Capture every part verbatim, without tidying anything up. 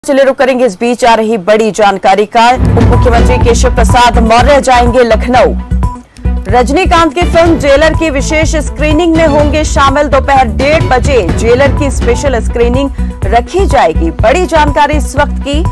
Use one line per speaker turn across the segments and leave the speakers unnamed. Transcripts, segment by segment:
चलिए रुक करेंगे इस बीच आ रही बड़ी जानकारी का। उप मुख्यमंत्री केशव प्रसाद मौर्य जाएंगे लखनऊ। रजनीकांत की फिल्म जेलर की विशेष स्क्रीनिंग में होंगे शामिल। दोपहर डेढ़ बजे जेलर की स्पेशल स्क्रीनिंग रखी जाएगी। बड़ी जानकारी इस वक्त की,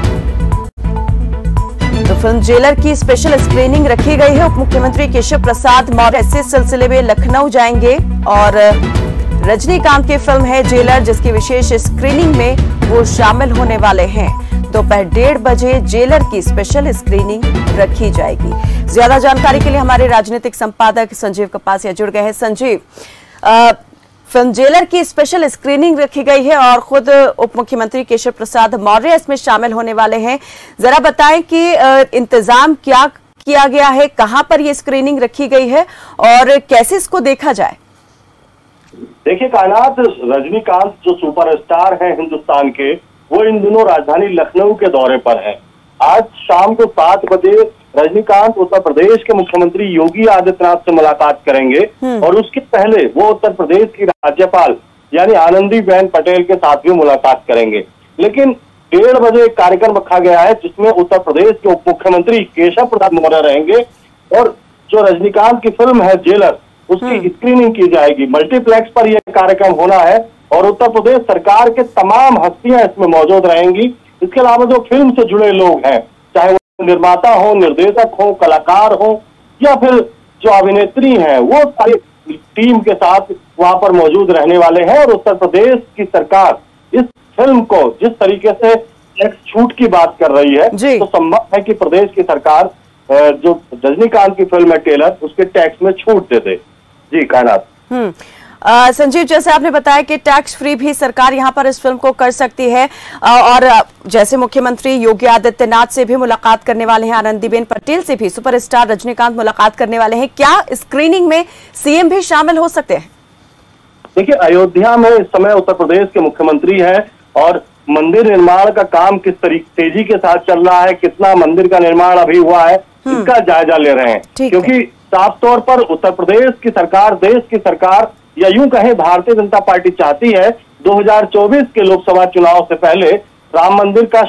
तो फिल्म जेलर की स्पेशल स्क्रीनिंग रखी गई है। उप मुख्यमंत्री केशव प्रसाद मौर्य इस सिलसिले में लखनऊ जाएंगे और रजनीकांत की फिल्म है जेलर, जिसकी विशेष स्क्रीनिंग में वो शामिल होने वाले हैं। दोपहर डेढ़ बजे जेलर की स्पेशल स्क्रीनिंग रखी जाएगी। ज्यादा जानकारी के लिए हमारे राजनीतिक संपादक संजीव कपासिया जुड़ गए हैं। संजीव, फिल्म जेलर की स्पेशल स्क्रीनिंग रखी गई है और खुद उप मुख्यमंत्री केशव प्रसाद मौर्य इसमें शामिल होने वाले हैं। जरा बताएं कि इंतजाम क्या किया गया है, कहां पर ये स्क्रीनिंग रखी गई है और कैसे इसको देखा जाए?
देखिए कायनात, रजनीकांत जो सुपरस्टार हैं हिंदुस्तान के, वो इन दिनों राजधानी लखनऊ के दौरे पर हैं। आज शाम को सात बजे रजनीकांत उत्तर प्रदेश के मुख्यमंत्री योगी आदित्यनाथ से मुलाकात करेंगे और उसके पहले वो उत्तर प्रदेश की राज्यपाल यानी आनंदीबेन पटेल के साथ भी मुलाकात करेंगे। लेकिन डेढ़ बजे एक कार्यक्रम रखा गया है जिसमें उत्तर प्रदेश के उप मुख्यमंत्री केशव प्रसाद मौर्य रहेंगे और जो रजनीकांत की फिल्म है जेलर, उसकी स्क्रीनिंग की जाएगी। मल्टीप्लेक्स पर यह कार्यक्रम होना है और उत्तर प्रदेश सरकार के तमाम हस्तियां इसमें मौजूद रहेंगी। इसके अलावा जो फिल्म से जुड़े लोग हैं, चाहे वो निर्माता हो, निर्देशक हो, कलाकार हो या फिर जो अभिनेत्री हैं, वो सारी टीम के साथ वहां पर मौजूद रहने वाले हैं। और उत्तर प्रदेश की सरकार इस फिल्म को जिस तरीके से टैक्स छूट की बात कर रही है, तो संभव है कि प्रदेश की सरकार जो रजनीकांत की फिल्म है टेलर, उसके टैक्स में छूट दे दे। जी कायनात।
हम्म संजीव, जैसे आपने बताया कि टैक्स फ्री भी सरकार यहां पर इस फिल्म को कर सकती है और जैसे मुख्यमंत्री योगी आदित्यनाथ से भी मुलाकात करने वाले हैं, आनंदीबेन पटेल से भी सुपरस्टार रजनीकांत मुलाकात करने वाले हैं। क्या स्क्रीनिंग में सीएम भी शामिल हो सकते हैं?
देखिए, अयोध्या में इस समय उत्तर प्रदेश के मुख्यमंत्री हैं और मंदिर निर्माण का काम किस तरीके तेजी के साथ चल रहा है, कितना मंदिर का निर्माण अभी हुआ है, इसका जायजा ले रहे हैं। क्योंकि साफ तौर पर उत्तर प्रदेश की सरकार, देश की सरकार या यूं कहें भारतीय जनता पार्टी चाहती है दो हज़ार चौबीस के लोकसभा चुनाव से पहले राम मंदिर का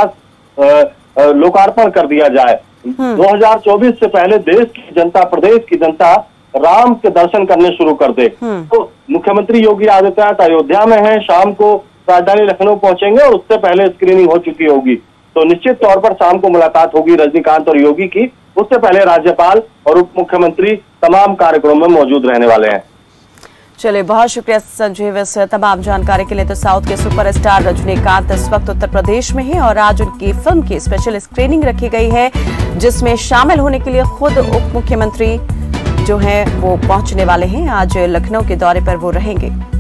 शिलान्यास लोकार्पण कर दिया जाए। दो हज़ार चौबीस से पहले देश की जनता, प्रदेश की जनता राम के दर्शन करने शुरू कर दे। तो मुख्यमंत्री योगी आदित्यनाथ अयोध्या में हैं, शाम को राजधानी लखनऊ पहुंचेंगे और उससे पहले स्क्रीनिंग हो चुकी होगी। तो निश्चित तौर पर शाम को मुलाकात होगी रजनीकांत और योगी की। उससे पहले राज्यपाल और उप मुख्यमंत्री तमाम कार्यक्रमों में मौजूद रहने वाले हैं।
चलिए, बहुत शुक्रिया संजीव इस तमाम जानकारी के लिए। तो साउथ के सुपरस्टार रजनीकांत इस वक्त उत्तर प्रदेश में हैं और आज उनकी फिल्म की स्पेशल स्क्रीनिंग रखी गई है, जिसमें शामिल होने के लिए खुद उप मुख्यमंत्री जो हैं वो पहुंचने वाले हैं। आज लखनऊ के दौरे पर वो रहेंगे।